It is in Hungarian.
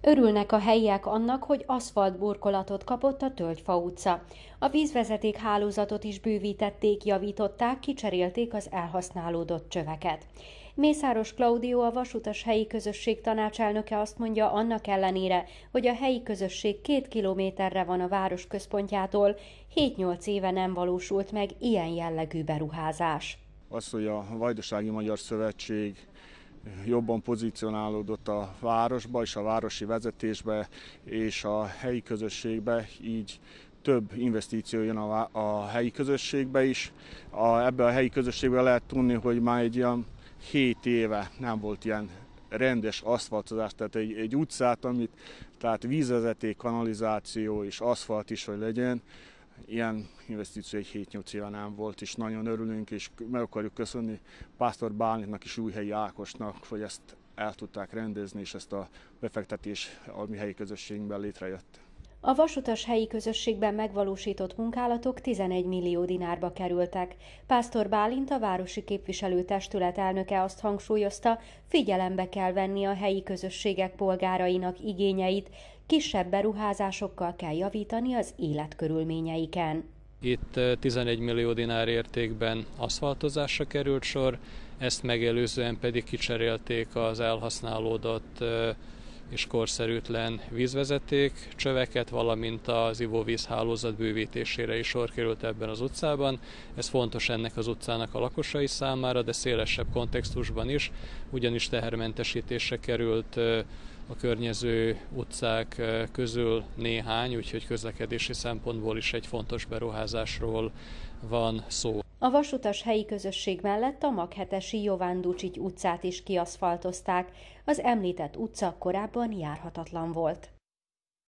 Örülnek a helyiek annak, hogy aszfaltburkolatot kapott a Tölgyfa utca. A vízvezeték hálózatot is bővítették, javították, kicserélték az elhasználódott csöveket. Mészáros Klaudió, a Vasutas helyi közösség tanácselnöke azt mondja, annak ellenére, hogy a helyi közösség 2 kilométerre van a város központjától, 7-8 éve nem valósult meg ilyen jellegű beruházás. Az, hogy a Vajdasági Magyar Szövetség jobban pozícionálódott a városba és a városi vezetésbe és a helyi közösségbe, így több investíció jön a helyi közösségbe is. Ebbe a helyi közösségbe lehet tudni, hogy már egy ilyen 7 éve nem volt ilyen rendes aszfaltozás, tehát egy utcát, tehát vízvezeték, kanalizáció és aszfalt is, hogy legyen, ilyen investíció egy 7-8 éve nem volt, és nagyon örülünk, és meg akarjuk köszönni Pásztor Bálintnak és Újhelyi Ákosnak, hogy ezt el tudták rendezni, és ezt a befektetés a mi helyi közösségünkben létrejött. A Vasutas helyi közösségben megvalósított munkálatok 11 millió dinárba kerültek. Pásztor Bálint, a városi képviselőtestület elnöke azt hangsúlyozta, figyelembe kell venni a helyi közösségek polgárainak igényeit, kisebb beruházásokkal kell javítani az életkörülményeiken. Itt 11 millió dinár értékben aszfaltozásra került sor, ezt megelőzően pedig kicserélték az elhasználódott és korszerűtlen vízvezeték csöveket, valamint az ivóvízhálózat bővítésére is sor került ebben az utcában. Ez fontos ennek az utcának a lakosai számára, de szélesebb kontextusban is, ugyanis tehermentesítésre került a környező utcák közül néhány, úgyhogy közlekedési szempontból is egy fontos beruházásról van szó. A Vasutas helyi közösség mellett a Maghetesi Jován Ducsics utcát is kiaszfaltozták. Az említett utca korábban járhatatlan volt.